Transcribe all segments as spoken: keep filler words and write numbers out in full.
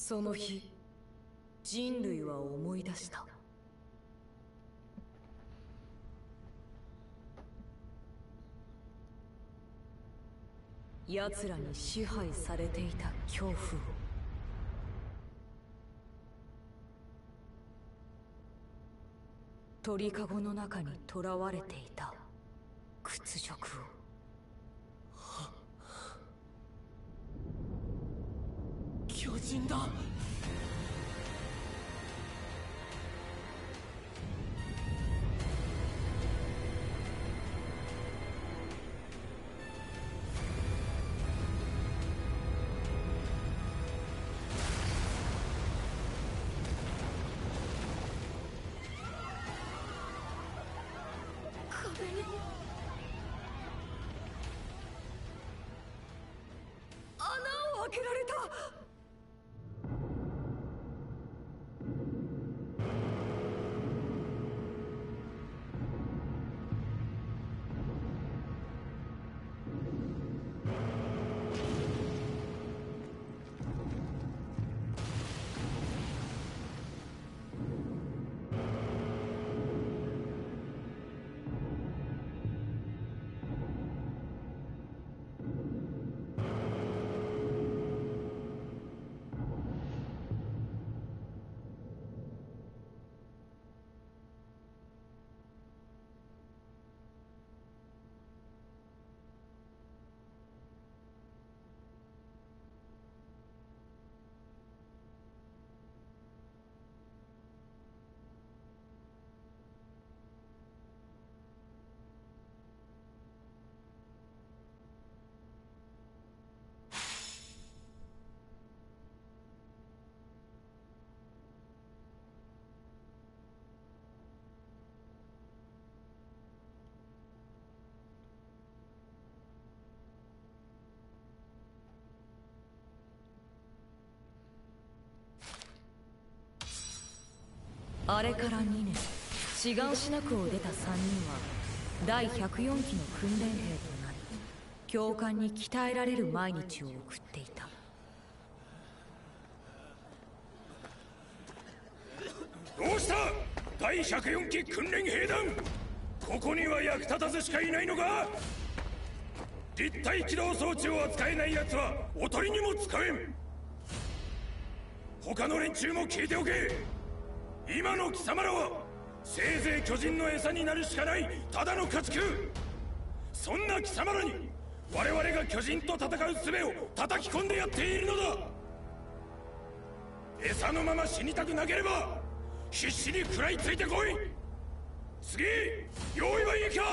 その日、人類は思い出した。奴らに支配されていた恐怖を。鳥かごの中に囚われていた屈辱を。 巨人だ。 壁に穴を開けられた。あれからにねん、志願しなくを出たさんにんはだいひゃくよんきの訓練兵となり、教官に鍛えられる毎日を送っていた。 どうしただいひゃくよんき訓練兵団、ここには役立たずしかいないのか。立体起動装置を扱えない奴はおとりにも使えん。他の連中も聞いておけ。今の貴様らはせいぜい巨人の餌になるしかないただの家畜。そんな貴様らに我々が巨人と戦う術を叩き込んでやっているのだ。餌のまま死にたくなければ必死に食らいついてこい。次、用意はいいか。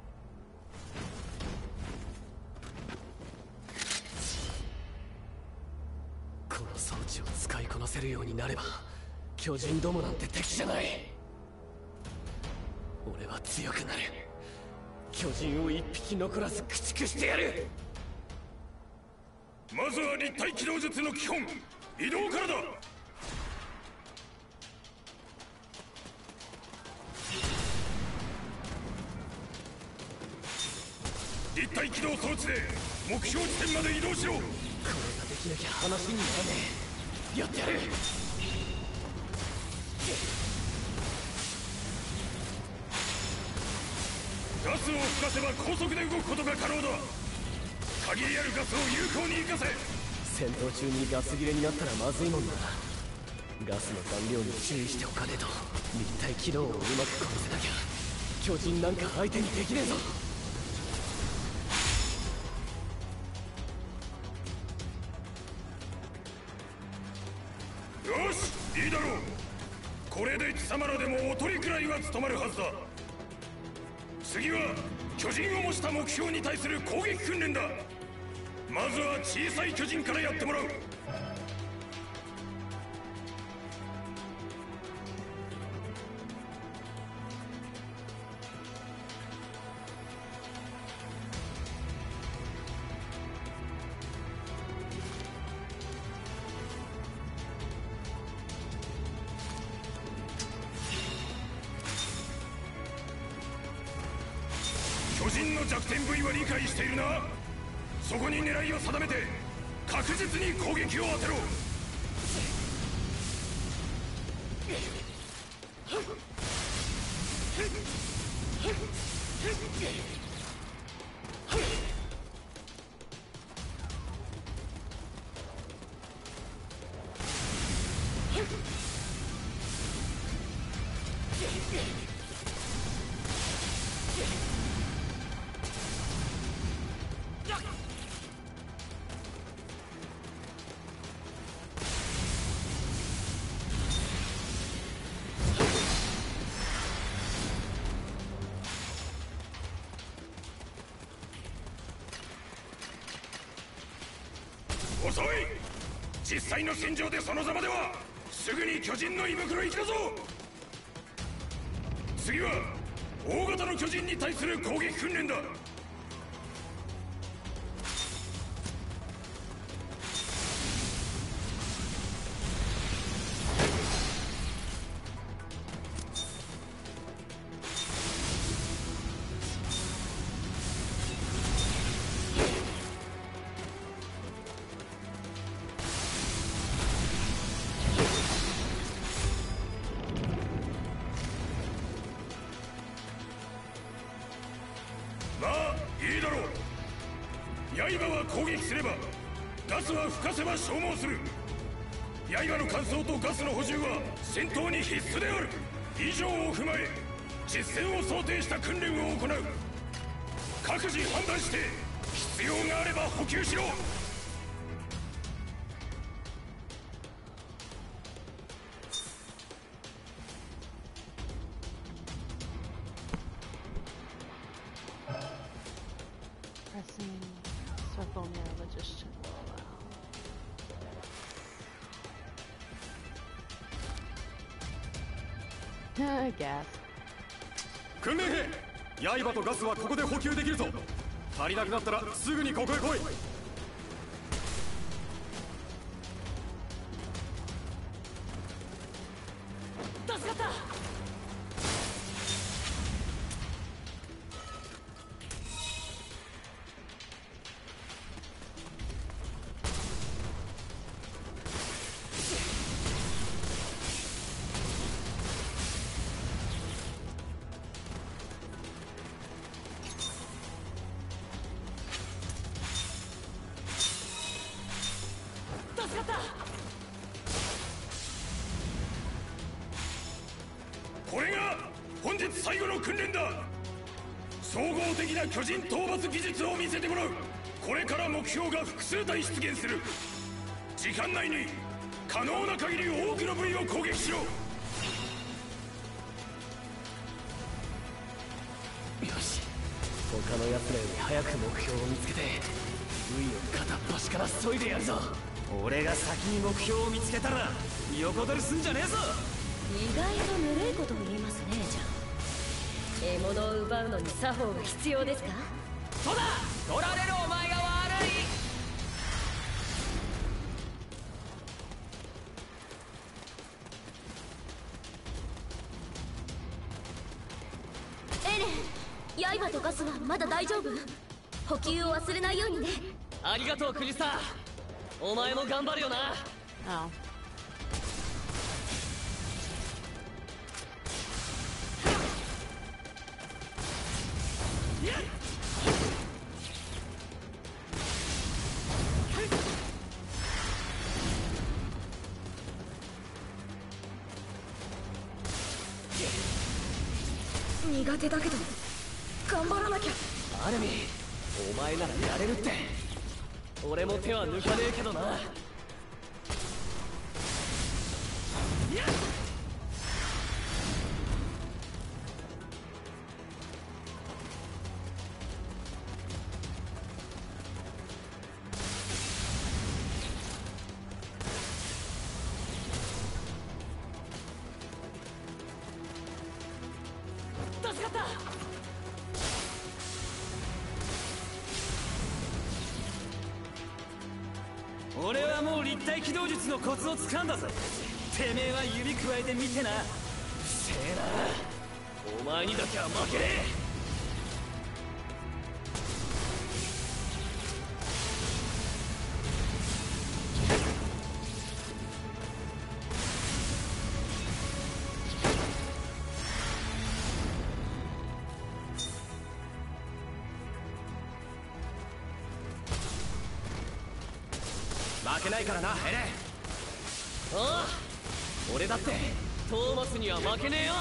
この装置を使いこなせるようになれば巨人どもなんて敵じゃない。俺は強くなる。巨人を一匹残らず駆逐してやる。 まずは立体起動術の基本、移動からだ。立体起動装置で目標地点まで移動しろ。これができなきゃ話にならねえ。やってやる。 ガスを吹かせば高速で動くことが可能だ。限りあるガスを有効に生かせ。 戦闘中にガス切れになったらまずいもんな。ガスの残量に注意しておかねえと立体機能をうまくこなせなきゃ巨人なんか相手にできねえぞ。 よし、いいだろう。これで貴様らでもおとりくらいは務まるはずだ。次は巨人を模した目標に対する攻撃訓練だ。まずは小さい巨人からやってもらう。巨人の弱点部位は理解しているな。そこに狙いを定めて確実に攻撃を当てろ。 遅い。実際の戦場でそのざまではすぐに巨人の胃袋行きだぞ。次は大型の巨人に対する攻撃訓練だ。まあいいだろう。刃は攻撃すればガスは吹かせば消耗する。刃の乾燥とガスの補充は戦闘に必須である。以上を踏まえ実戦を想定した訓練を行う。各自判断して必要があれば補給しろ。 Pressing circle near logician will allow. I guess. 訓練兵、刃とガスはここで補給できるぞ。足りなくなったらすぐにここへ来い。 助かった。 これが本日最後の訓練だ。総合的な巨人討伐技術を見せてもらう。これから目標が複数体出現する。時間内に可能な限り多くの部位を攻撃しろ。 よし、他の奴らより早く目標を見つけて部位を片っ端から削いでやるぞ。 俺が先に目標を見つけたら横取りすんじゃねえぞ。 意外とぬるいことを言いますねじゃん。獲物を奪うのに作法が必要ですか。 そうだ、取られるお前が悪い。 エレン、刃とガスはまだ大丈夫？補給を忘れないようにね。 ありがとうクリスタ。お前も頑張るよな。 Oh. 苦手だけど頑張らなきゃ。 アルミ、お前ならやれるって。俺も手は抜かねえけどな。 助かった。 俺はもう立体機動術のコツをつかんだぜ。てめえは指くわえてみてな。 うせえな、お前にだけは負けねえ。 負けないからなエレン。ああ、俺だってトーマスには負けねえよ。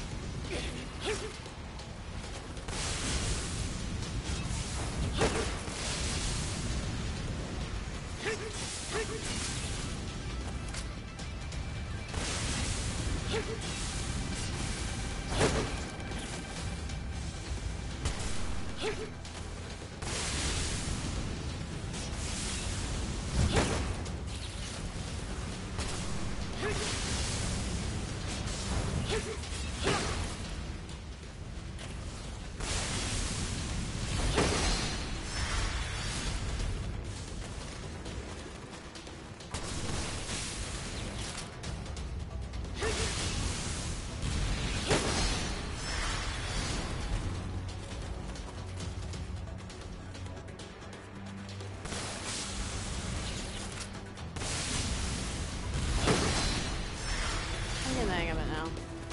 I get the hang of it now.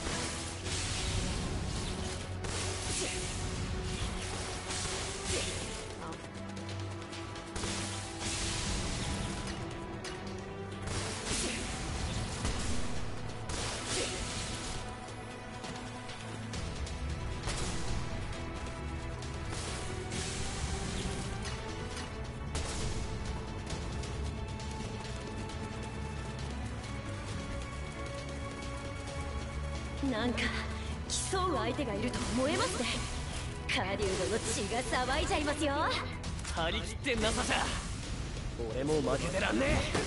Oh. Like なんか競う相手がいると思えますね。カリュウドの血が騒いじゃいますよ。 張り切ってんなサシャ。俺も負けてらんねえ。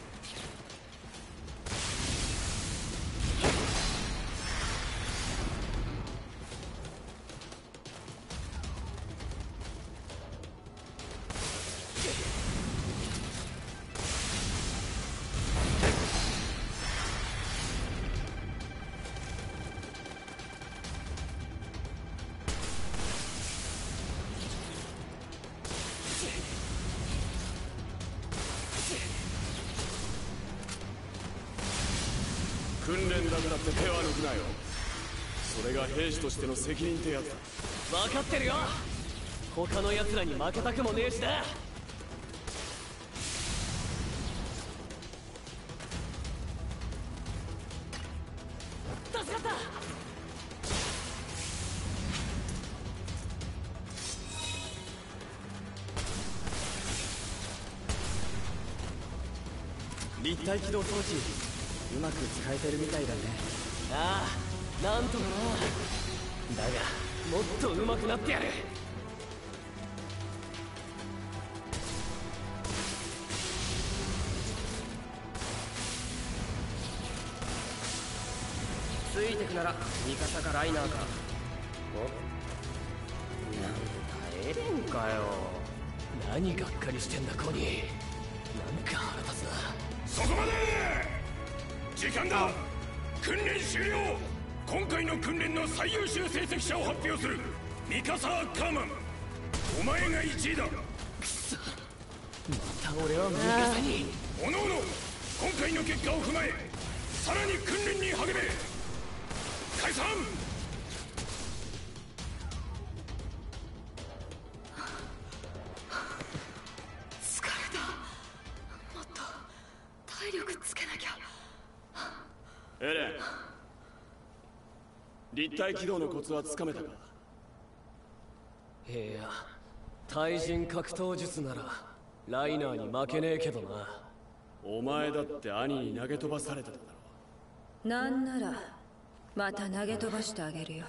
訓練だからって手は抜くなよ。それが兵士としての責任ってやつだ。 分かってるよ。他の奴らに負けたくもねえしな。助かった。 立体起動装置うまく使えてるみたいだね。 ああ、なんとかな。だがもっと上手くなってやる。 ついてくなら味方かライナーか。お、なんだエレンかよ。 何がっかりしてんだコニー。なんか腹立つな。 そこまで。時間だ。訓練終了。今回の訓練の最優秀成績者を発表する。ミカサー・カーマン、お前がいちいだ。 くそ、また俺はミカサに。 おのおの今回の結果を踏まえさらに訓練に励め。解散。 疲れた。もっと体力つけなきゃ。 エレン、立体起動のコツはつかめたか。 いや、対人格闘術ならライナーに負けねえけどな。 お前だって兄に投げ飛ばされてただろ。 なんならまた投げ飛ばしてあげるよ。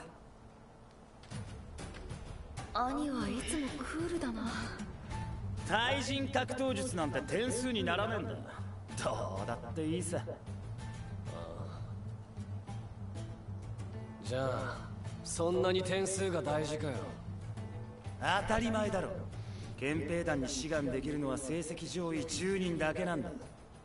兄はいつもクールだな。 対人格闘術なんて点数にならねえんだ。どうだっていいさ。 じゃあそんなに点数が大事かよ。 当たり前だろ。憲兵団に志願できるのは成績上位じゅうにんだけなんだ。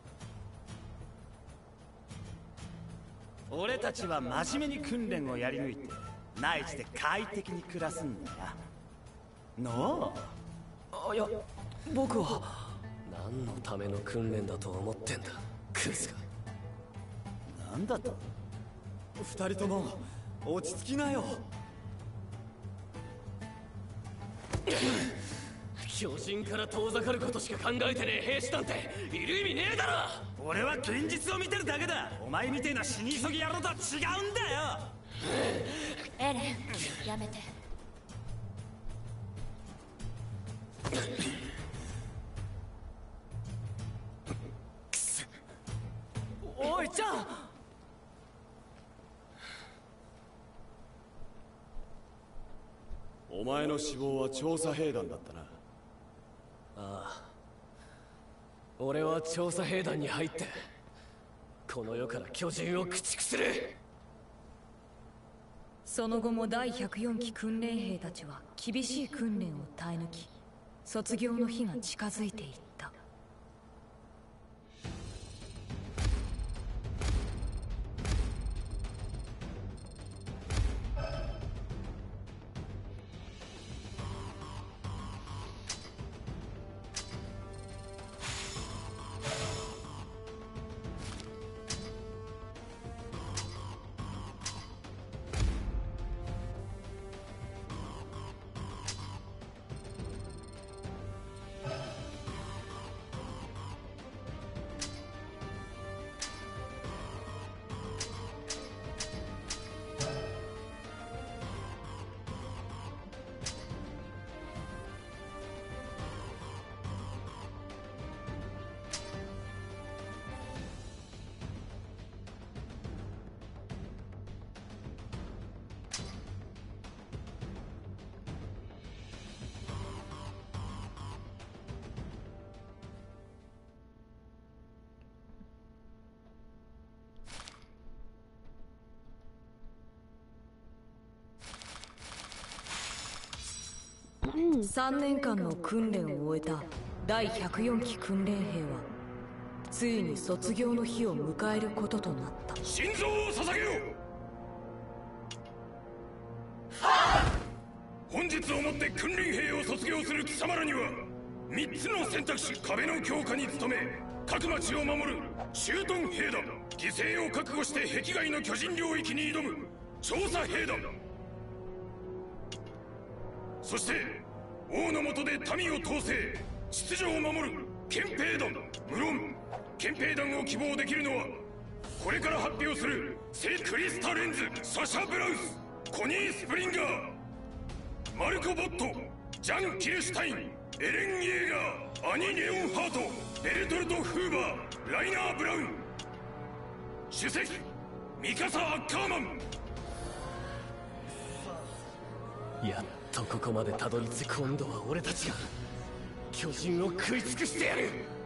俺たちは真面目に訓練をやり抜いて内地で快適に暮らすんだよ。のあ、いや僕は何のための訓練だと思ってんだクズが。 なんだと。 二人とも落ち着きなよ。 巨人から遠ざかることしか考えてねえ兵士なんている意味ねえだろ。 俺は現実を見てるだけだ。お前みてえな死に急ぎ野郎とは違うんだよ。 エレン、やめて。 おいちゃん。 お前の死亡は調査兵団だったな。 ああ、俺は調査兵団に入ってこの世から巨人を駆逐する。 その後も第ひゃくよんき訓練兵たちは厳しい訓練を耐え抜き、卒業の日が近づいていった。さんねんかんの訓練を終えた第ひゃくよんき訓練兵はついに卒業の日を迎えることとなった。 心臓を捧げよう。本日をもって訓練兵を卒業する貴様らにはみっつの選択肢。壁の強化に努め各町を守る駐屯兵団、犠牲を覚悟して壁外の巨人領域に挑む調査兵団、そして王の下で民を統制秩序を守る憲兵団。無論憲兵団を希望できるのはこれから発表する聖クリスタ・レンズ、サシャ・ブラウス、コニー・スプリンガー、マルコ・ボット、ジャン・キルシュタイン、エレン・イェーガー、アニ・レオンハート、ベルトルト・フーバー、ライナー・ブラウン、主席ミカサ・アッカーマン。 やっとここまでたどり着く。今度は俺たちが巨人を食い尽くしてやる。